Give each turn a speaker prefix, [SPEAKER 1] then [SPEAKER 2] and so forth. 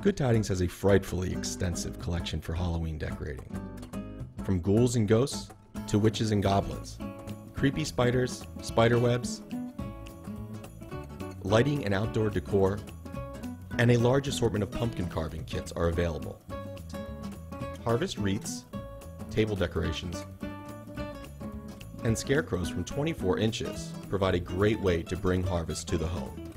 [SPEAKER 1] Good Tidings has a frightfully extensive collection for Halloween decorating. From ghouls and ghosts to witches and goblins, creepy spiders, spider webs, lighting and outdoor decor, and a large assortment of pumpkin carving kits are available. Harvest wreaths, table decorations, and scarecrows from 24 inches provide a great way to bring harvest to the home.